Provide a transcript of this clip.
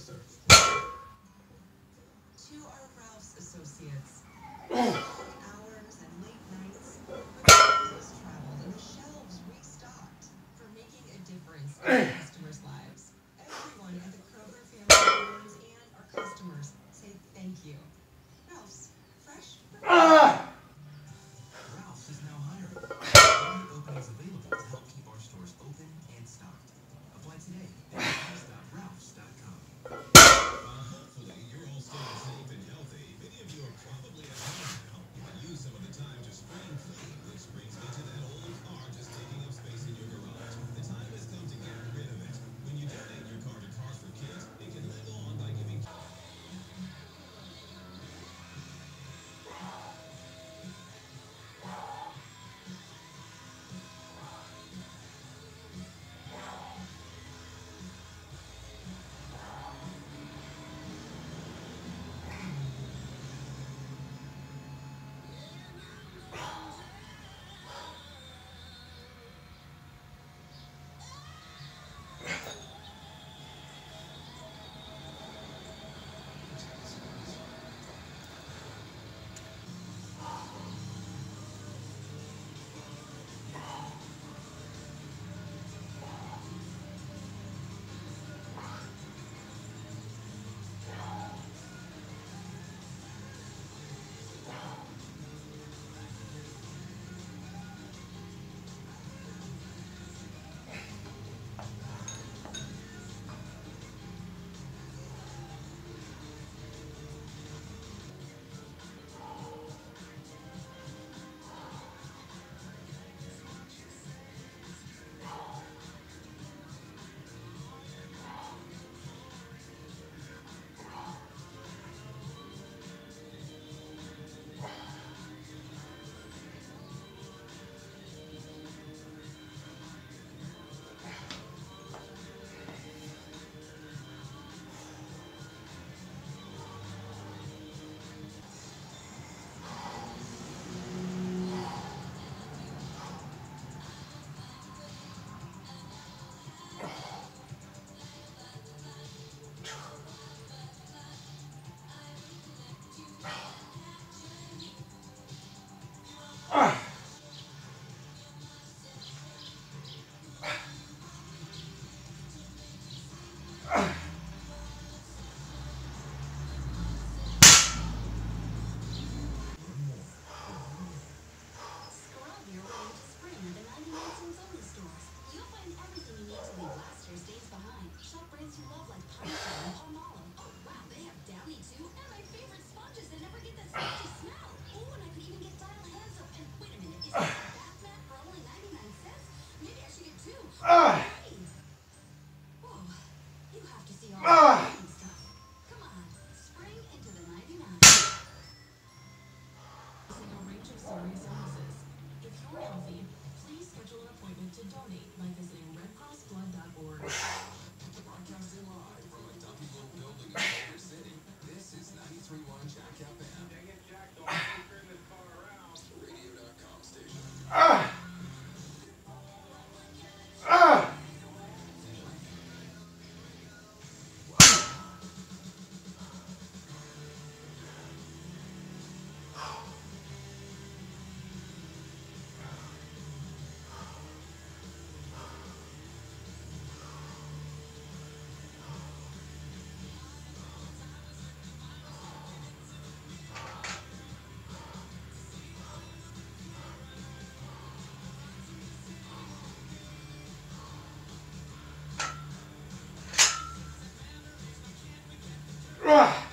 To our Ralph's associates, hours and late nights, prices traveled and the shelves restocked for making a difference in customers' lives. Everyone at the Kroger family farms and our customers say thank you. Ralph's, fresh for Ralph's is now hiring. There openings available to help keep our stores open and stocked. Apply today at Ralphs.com. Hopefully, you're all staying safe and healthy. Many of you are probably at home now. You can use some of the time to spring clean, which brings me to that old car just taking up space in your garage. The time has come to get rid of it. When you donate your car to Cars for Kids, it can live on by giving. To donate by visiting redcrossblood.org. Broadcasting live from a Duffy-built building in Culver City. This is 93.1 Jack FM. Dang it, Jack, don't turn this car around. Radio.com station. Ugh.